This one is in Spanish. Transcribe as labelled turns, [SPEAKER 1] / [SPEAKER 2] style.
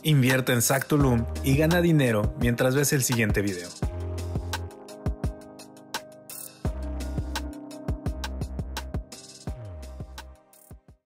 [SPEAKER 1] Invierte en Zactulum y gana dinero mientras ves el siguiente video.